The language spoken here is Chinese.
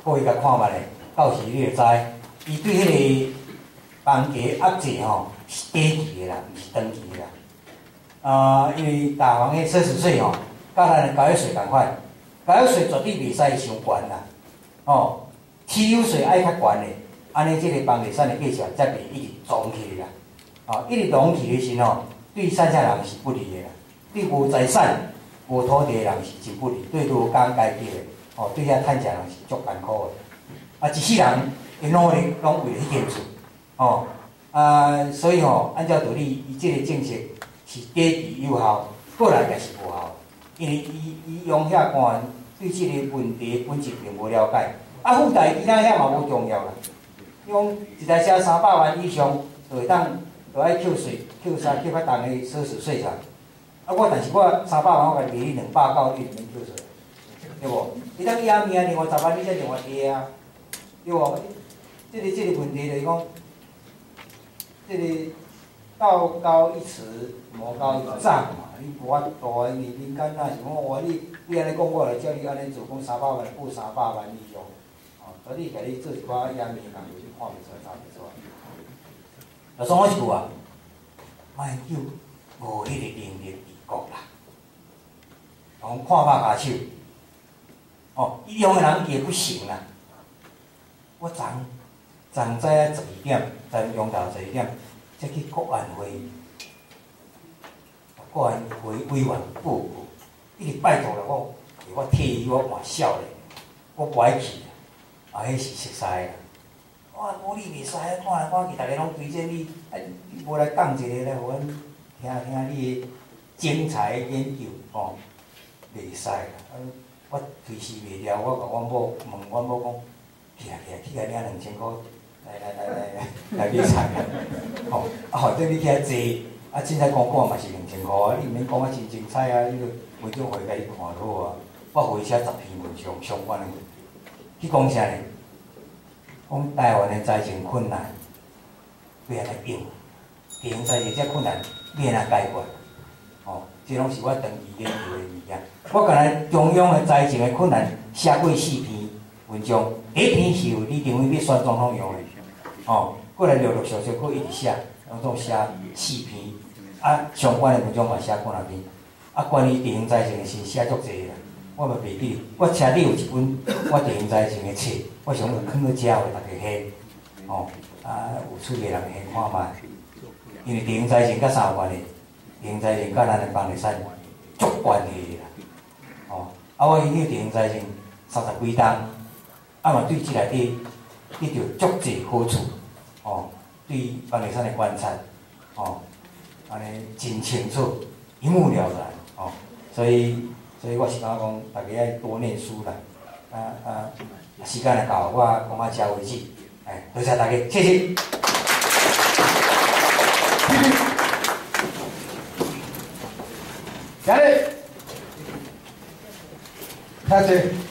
各位甲看觅咧，到时你就知，伊对迄个房价压制吼是短期的啦，毋是长期的啦。因为大房的奢侈税吼，甲咱的交易税共款，交易税绝对袂使伤悬啦。哦，持有税爱较悬的，安尼即个房地产的价钱才袂一直涨起啦。一直涨起的时吼，对山下人是不利的啦，对无财产、无土地的人是真不利，对无工阶级的，对遐趁食人是足艰苦的。一世人的努力拢为了迄件事，所以按照道理，伊即个政策是短期有效，过来也是无效，因为伊用遐官对即个问题本质并无了解，附带其他遐嘛无重要啦。你讲一台车300万以上，就会当就爱扣税、扣较重的奢侈税啥？但是我300万，我甲你290，你毋免扣税，对无？伊当伊阿命另外10万，你才另外加啊，对无？这个问题就是讲，这个道高一尺，魔高一丈嘛。你无法度啊，民间那是讲你安尼讲，我来叫你安尼做，讲300万付300万以上，所以甲你做一寡遐面工，你看袂出来，查袂出来。总我一句啊，莫叫无迄个能力治国啦，讲看拍下手，伊用的人伊会不行啦。我昨知影12点，昨中昼12点，才去国安会，国安会委员报告，一直拜托了我替伊我换笑咧，我不爱去，迄是熟悉啦。无你袂使，看去大家拢推荐你，你无来讲一个来，互阮听你的精彩研究，袂使啦。我推辞袂了，我甲阮某问阮某讲，去甲领2000块，来比赛啦。反正你去遐坐，凊彩讲嘛是2000块，你毋免讲真精彩啊！你著每种回甲你看就好啊。我回写10篇文章相关的问题，去讲啥呢？讲台湾的财政困难要安怎应？地方财政这困难要安怎解决？这拢是我长期研究的物件。我甲咱中央的财政的困难写过4篇文章，第一篇是由李登辉要选总统用的，过来陆陆续续佫一直写，拢总写4篇，相关的文章嘛写过2篇，关于地方财政的是写足济啦。我嘛袂记，我车底有一本我地方财政的册，我想着囥去遮互大家翕，有出个人翕看觅，因为地方财政甲啥有关系？地方财政甲咱的房地产足关系啦，我研究地方财政30几档，嘛对即内底得到足济好处，对房地产的观察，安尼真清楚，一目了然，所以我是感觉讲，大家要多念书啦。时间就到，我讲到这为止。多谢大家，谢谢。下来，开始。